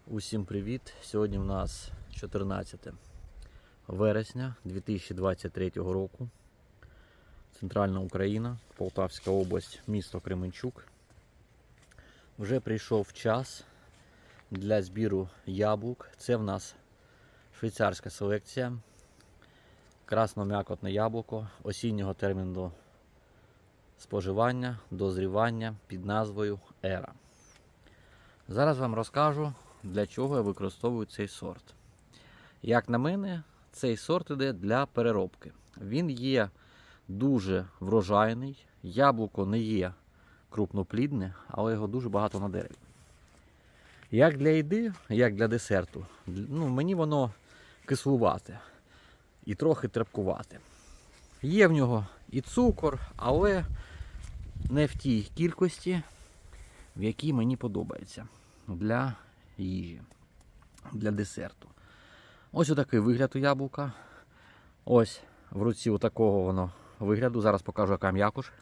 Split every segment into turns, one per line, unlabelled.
Усім привіт! Сьогодні у нас 14 вересня 2023 року. Центральна Україна, Полтавська область, місто Кременчук. Вже прийшов час для збіру яблук. Це в нас швейцарська селекція. Красно-м'якотне яблуко осіннього терміну споживання, дозрівання під назвою Ера. Зараз вам розкажу, для чого я використовую цей сорт. Як на мене, цей сорт іде для переробки. Він є дуже врожайний, яблуко не є крупноплідне, але його дуже багато на дереві. Як для їди, як для десерту, мені воно кислувате і трохи терпкувате. Є в нього і цукор, але не в тій кількості, в якій мені подобається для їжі, для десерту. Ось отакий вигляд у яблука. Ось в руці отакого воно вигляду. Зараз покажу, яка м'якуш.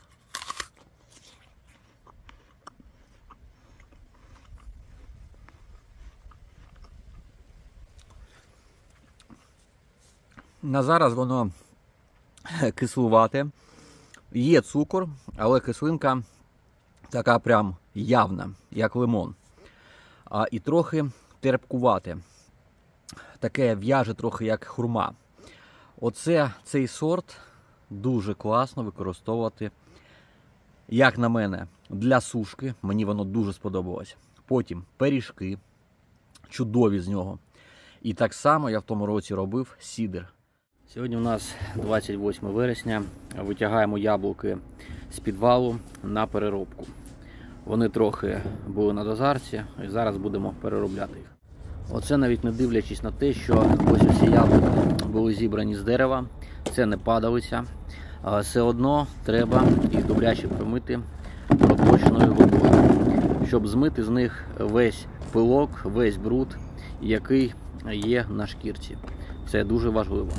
На зараз воно кислувате. Є цукор, але кислинка така прям явна, як лимон. І трохи терпкувате. Таке в'яже трохи як хурма. Цей сорт дуже класно використовувати, як на мене, для сушки. Мені воно дуже сподобалось. Потім пиріжки, чудові з нього. І так само я в тому році робив сідр. Сьогодні у нас 28 вересня. Витягаємо яблуки з підвалу на переробку. Вони трохи були на дозарці і зараз будемо переробляти їх. Оце навіть не дивлячись на те, що ось усі яблуки були зібрані з дерева, це не падалися. Все одно треба їх добряче промити проточною водою, щоб змити з них весь пилок, весь бруд, який є на шкірці. Це дуже важливо.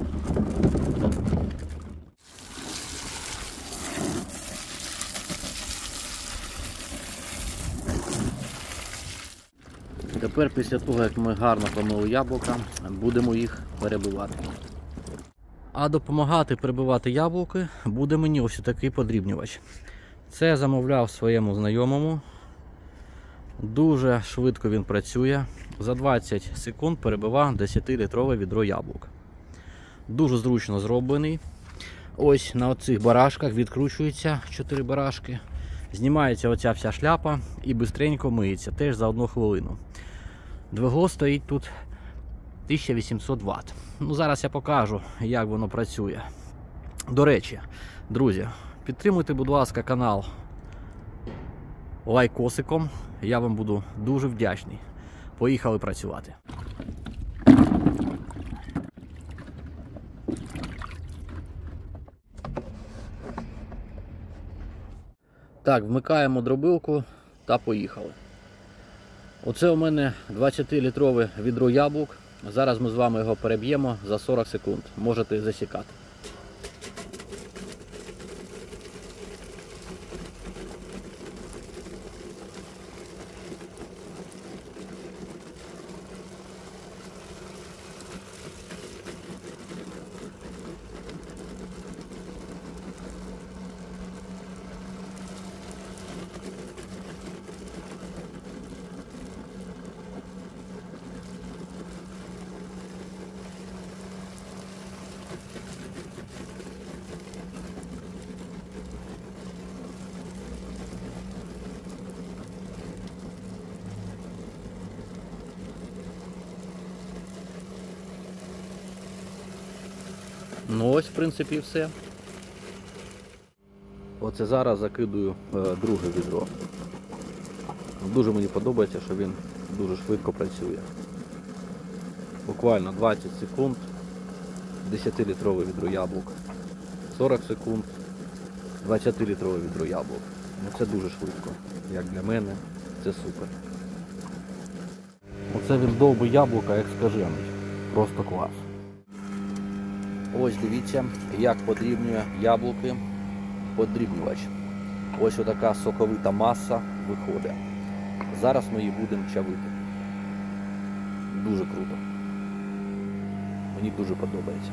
Тепер після того, як ми гарно помили яблука, будемо їх перебивати. А допомагати перебивати яблуки буде мені ось такий подрібнювач. Це я замовляв своєму знайомому. Дуже швидко він працює. За 20 секунд перебивав 10-літрове відро яблук. Дуже зручно зроблений. Ось на оцих барашках відкручується 4 барашки. Знімається оця вся шляпа і бистренько миється. Теж за 1 хвилину. Двигло стоїть тут 1800 Вт. Зараз я покажу, як воно працює. До речі, друзі, підтримуйте, будь ласка, канал лайкосиком. Я вам буду дуже вдячний. Поїхали працювати. Так, вмикаємо дробилку та поїхали. Оце у мене 20-літрове відро яблук. Зараз ми з вами його переб'ємо за 40 секунд. Можете засікати. Ось, в принципі, все. Оце зараз закидую друге відро. Дуже мені подобається, що він дуже швидко працює. Буквально 20 секунд, 10-літрове відро яблук. 40 секунд, 20-літрове відро яблук. Це дуже швидко. Як для мене, це супер. Оце він довбий яблука, як скажений. Просто клас. Ось дивіться, як подрібнює яблуки подрібнювач. Ось отака соковита маса виходить. Зараз ми її будемо чавити. Дуже круто. Мені дуже подобається.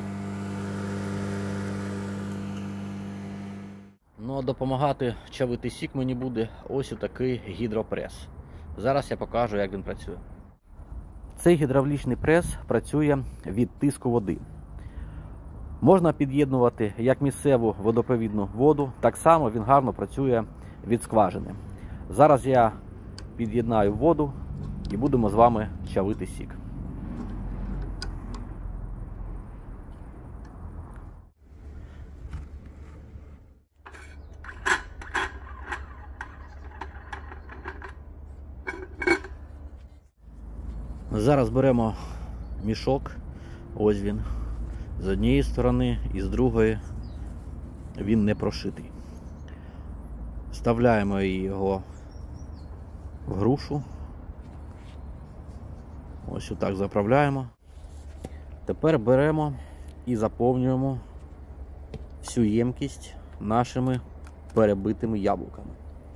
Ну а допомагати чавити сік мені буде ось отакий гідропрес. Зараз я покажу, як він працює. Цей гідравлічний прес працює від тиску води. Можна під'єднувати як місцеву водопровідну воду, так само він гарно працює від скважини. Зараз я під'єднаю воду і будемо з вами чавити сік. Зараз беремо мішок, ось він, з однієї сторони і з другої він не прошитий. Вставляємо його в грушу, ось отак заправляємо. Тепер беремо і заповнюємо всю ємкість нашими перебитими яблуками.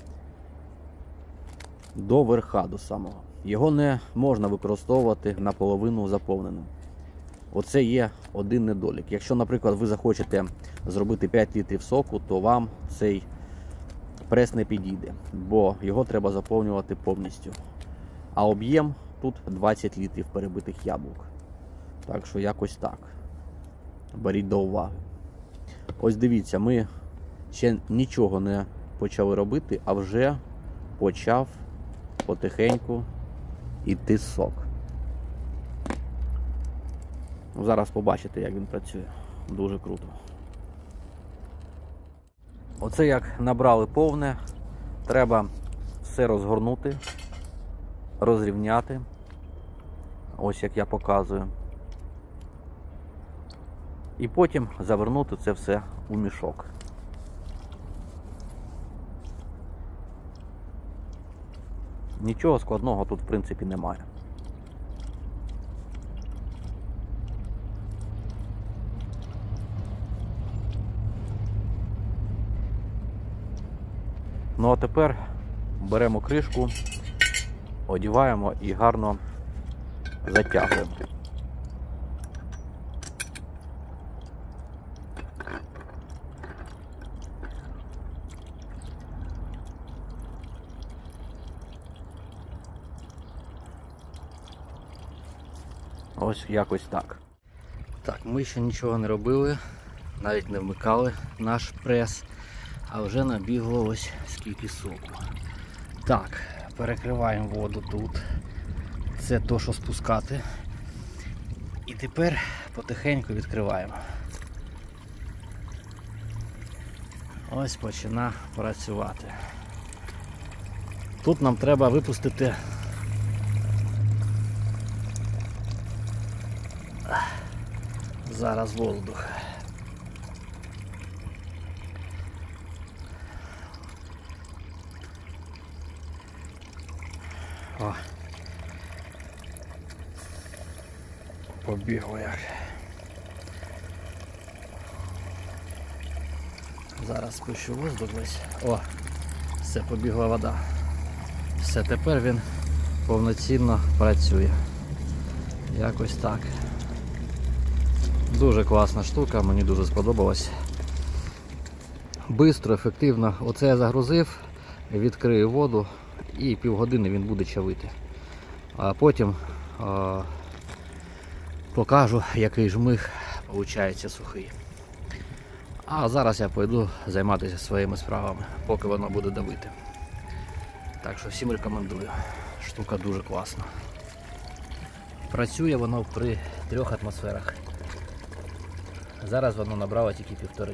До верха, до самого. Його не можна використовувати наполовину заповненим. Оце є один недолік. Якщо, наприклад, ви захочете зробити 5 літрів соку, то вам цей прес не підійде, бо його треба заповнювати повністю. А об'єм тут 20 літрів перебитих яблук. Так що якось так. Беріть до уваги. Ось дивіться, ми ще нічого не почали робити, а вже почав потихеньку йти сок. Зараз побачите, як він працює. Дуже круто. Оце як набрали повне, треба все розгорнути, розрівняти. Ось як я показую. І потім завернути це все у мішок. Нічого складного тут в принципі немає. Ну а тепер беремо кришку, одіваємо і гарно затягуємо. Ось якось так. Так, ми ще нічого не робили, навіть не вмикали наш прес, а вже набігло ось скільки соку. Так, перекриваємо воду тут. Це то, що спускати. І тепер потихеньку відкриваємо. Ось починає працювати. Тут нам треба випустити зараз воздух. О. Побігло як. Зараз спущу воздух весь. О, все, побігла вода. Все, тепер він повноцінно працює. Якось так. Дуже класна штука, мені дуже сподобалось. Бистро, ефективно. Оце я загрузив, відкрию воду і півгодини він буде чавити. А потім покажу, який жмих виходить сухий. А зараз я пойду займатися своїми справами, поки воно буде давити. Так що всім рекомендую. Штука дуже класна. Працює воно при 3 атмосферах. Зараз воно набрало тільки 1,5.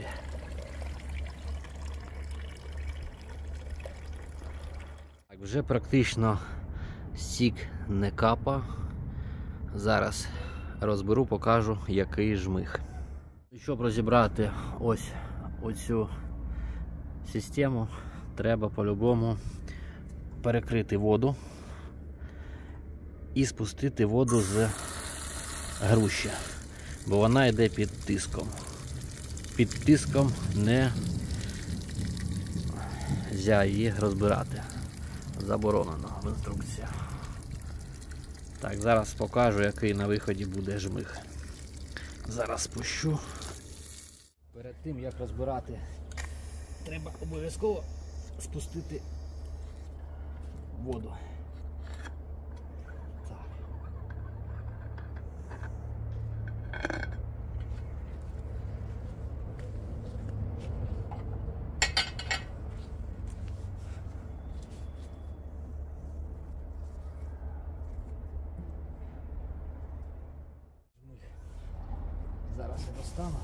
Так, вже практично сік не капа. Зараз розберу, покажу, який жмих. Щоб розібрати ось оцю систему, треба по-любому перекрити воду і спустити воду з груші, бо вона йде під тиском. Під тиском не можна її розбирати. Заборонено в інструкції. Так, зараз покажу, який на виході буде жмих. Зараз спущу. Перед тим, як розбирати, треба обов'язково спустити воду. Так. Зараз я достану.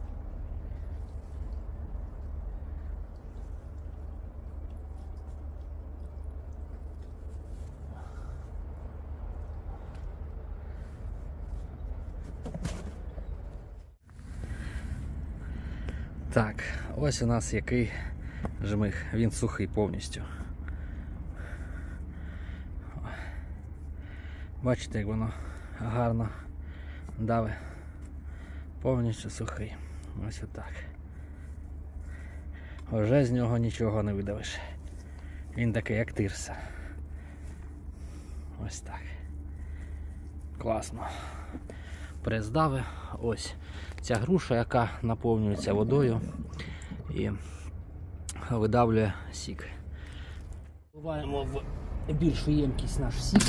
Так, ось у нас який жмих. Він сухий повністю. Бачите, як воно гарно давить. Повністю сухий. Ось отак. Вже з нього нічого не видавиш. Він такий, як тирса. Ось так. Класно. Прес дави. Ось ця груша, яка наповнюється водою і видавлює сік. Вливаємо в більшу ємкість наш сік.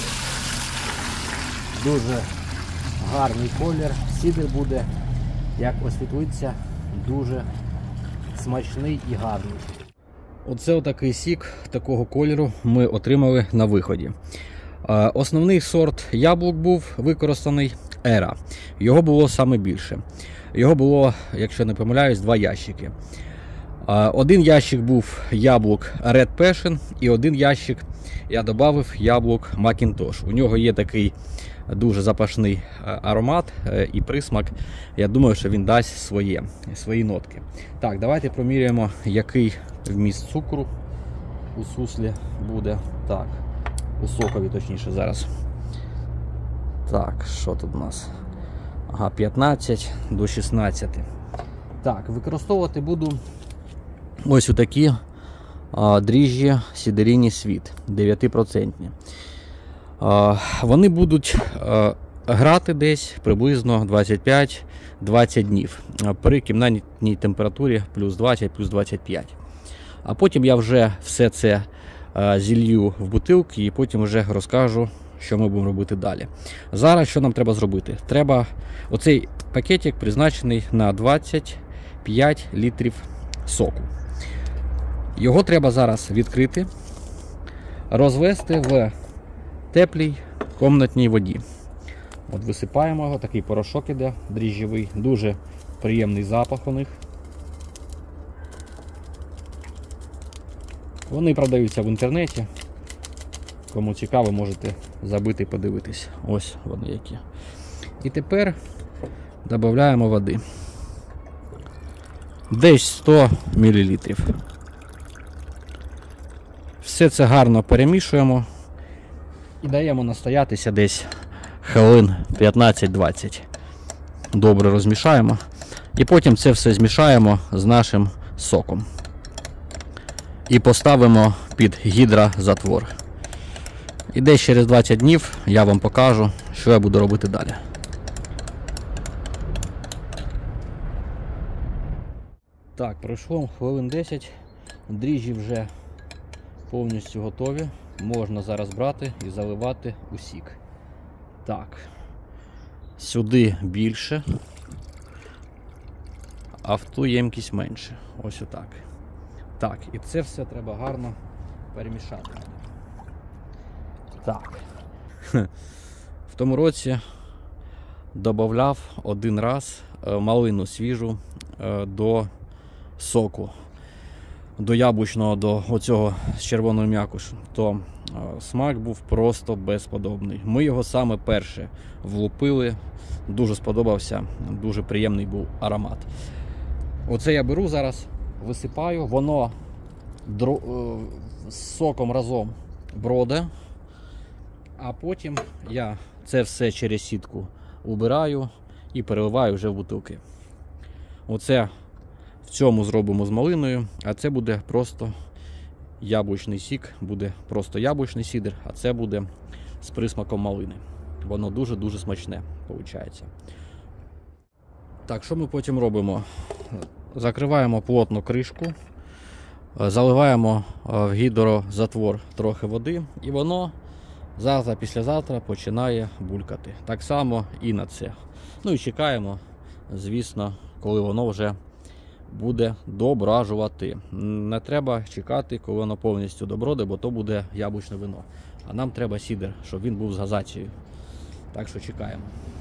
Дуже гарний колір. Сідр буде, як освітлиться, дуже смачний і гарний. Оце отакий сік такого кольору ми отримали на виході. Основний сорт яблук був використаний Ера. Його було саме більше. Його було, якщо не помиляюсь, 2 ящики. Один ящик був яблук Red Passion і один ящик я додав яблук Macintosh. У нього є такий дуже запашний аромат і присмак. Я думаю, що він дасть свої нотки. Так, давайте проміряємо, який вміст цукру у суслі буде. Так, у сокові точніше зараз. Так, що тут у нас? Ага, 15 до 16. Так, використовувати буду ось отакі дріжджі Сідеріні Світ 9%. Вони будуть грати десь приблизно 25-20 днів при кімнатній температурі плюс 20, плюс 25. А потім я вже все це зілью в бутилки і потім вже розкажу, що ми будемо робити далі. Зараз що нам треба зробити? Треба оцей пакетик призначений на 25 літрів соку. Його треба зараз відкрити, розвести в теплій комнатній воді. От висипаємо його, такий порошок іде дріжджовий, дуже приємний запах у них. Вони продаються в інтернеті. Кому цікаво, можете забити і подивитись. Ось вони які. І тепер додаємо води. Десь 100 мл. Все це гарно перемішуємо і даємо настоятися десь хвилин 15-20. Добре розмішаємо. І потім це все змішаємо з нашим соком. І поставимо під гідрозатвор. І десь через 20 днів я вам покажу, що я буду робити далі. Так, пройшло хвилин 10. Дріжджі вже повністю готові. Можна зараз брати і заливати у сік. Так, сюди більше, а в ту ємкість менше. Ось отак. Так, і це все треба гарно перемішати. Так. В тому році додавав один раз малину свіжу до соку, до яблучного, до оцього з червоною м'якушу. То смак був просто безподобний. Ми його саме перше влупили, дуже сподобався, дуже приємний був аромат. Оце я беру зараз, висипаю, воно з соком разом броде, а потім я це все через сітку убираю і переливаю вже в бутилки. Оце в цьому зробимо з малиною, а це буде просто яблучний сік, буде просто яблучний сідр, а це буде з присмаком малини. воно дуже-дуже смачне виходить. Так, що ми потім робимо? Закриваємо плотно кришку, заливаємо в гідрозатвор трохи води, і воно завтра-післязавтра починає булькати. Так само і на це. Ну і чекаємо, звісно, коли воно вже буде дображувати. Не треба чекати, коли воно повністю доброде, бо то буде яблучне вино. А нам треба сідр, щоб він був з газацією. Так що чекаємо.